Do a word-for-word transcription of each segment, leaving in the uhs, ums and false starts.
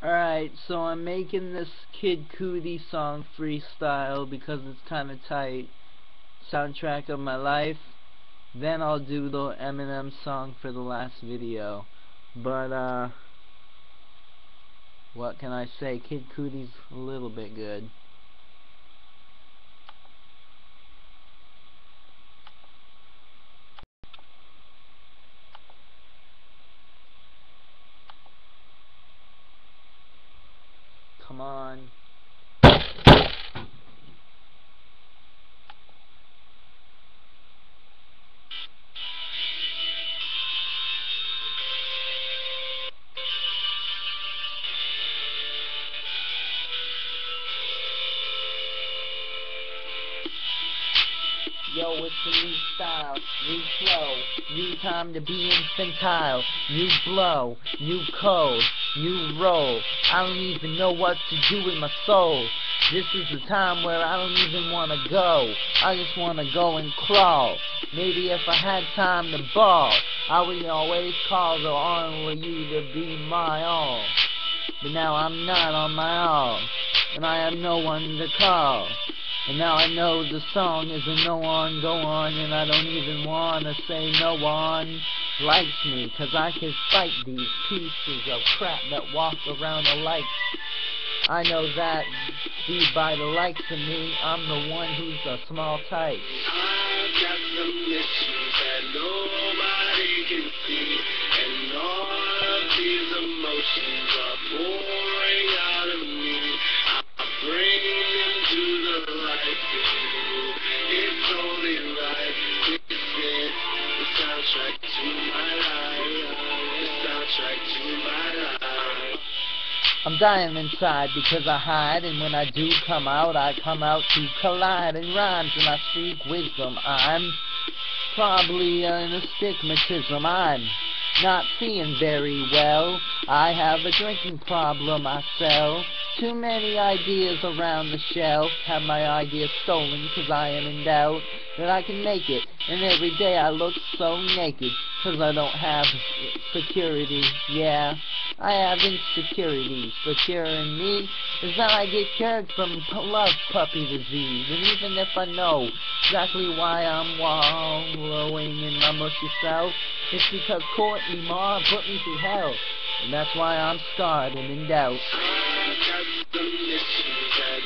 Alright, so I'm making this Kid Cudi song freestyle because it's kinda tight. Soundtrack of my life. Then I'll do the Eminem song for the last video. But, uh, what can I say? Kid Cudi's a little bit good. Come on. Yo, it's a new style, new flow, new time to be infantile, new blow, new code, new roll. I don't even know what to do with my soul. This is the time where I don't even want to go. I just want to go and crawl. Maybe if I had time to ball, I would always call the on for you to be my all. But now I'm not on my all, and I have no one to call. And now I know the song is a no one go on, and I don't even wanna say no one likes me, 'cause I can fight these pieces of crap that walk around the lights. I know that be by the likes of me, I'm the one who's a small type. I've got some issues that nobody can see, and all of these emotions are pouring out of me. I bring them to the light. It's only right. This is the soundtrack to my life. The soundtrack to my life. I'm dying inside because I hide, and when I do come out, I come out to collide in rhymes, and I speak wisdom. I'm probably in astigmatism. I'm not seeing very well. I have a drinking problem. I sell too many ideas around the shelf. Have my ideas stolen 'cause I am in doubt that I can make it. And every day I look so naked 'cause I don't have security. Yeah, I have insecurities. Secure in me is that I get cured from love puppy disease. And even if I know exactly why I'm wallowing in my mushy self, it's because Courtney Ma put me through hell. And that's why I'm scarred and in doubt. I've got some issues that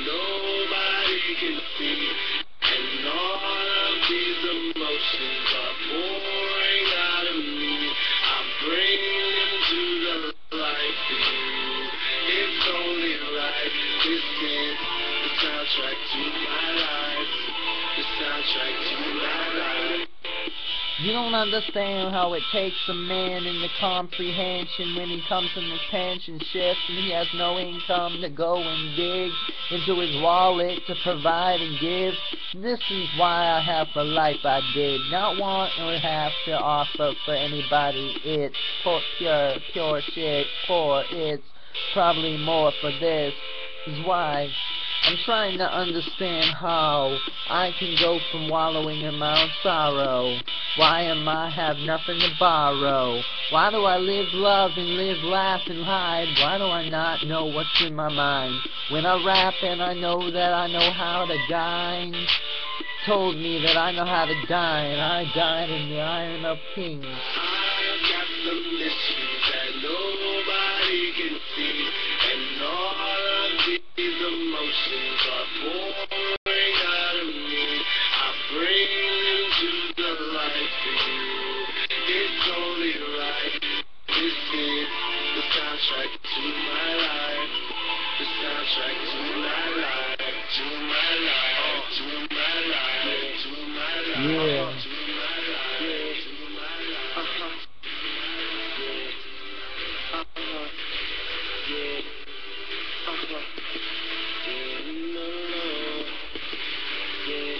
nobody can see, and all of these emotions are pouring out of me. I bring them to the light for you. It's only right. This is the soundtrack to my life. The soundtrack to my life. You don't understand how it takes a man in the comprehension when he comes in his pension shift and he has no income to go and dig into his wallet to provide and give. This is why I have the life I did, not want or have to offer for anybody. It's pure, pure, pure shit, poor. It's probably more for this. Is why I'm trying to understand how I can go from wallowing in my own sorrow. Why am I have nothing to borrow? Why do I live, love, and live, laugh, and hide? Why do I not know what's in my mind? When I rap and I know that I know how to dine, told me that I know how to dine. I died in the Iron of Kings. I've got some issues that nobody can see, and all of these emotions are pouring out of me. I bring them to the light for you. It's only right. This is the soundtrack to my life. The soundtrack to my life. To my life. To my life. To my life. Yeah. To my life. To my life. Uh-huh. Yeah. Uh-huh. Yeah. Uh-huh. Yeah. No, no. Yeah.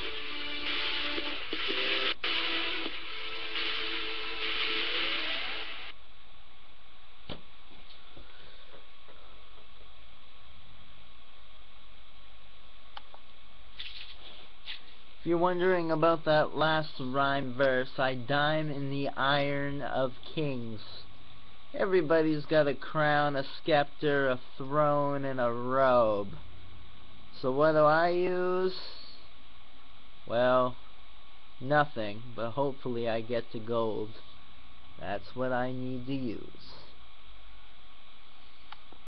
If you're wondering about that last rhyme verse, I dine in the Iron of Kings. Everybody's got a crown, a scepter, a throne, and a robe. So what do I use? Well, nothing, but hopefully I get to gold. That's what I need to use.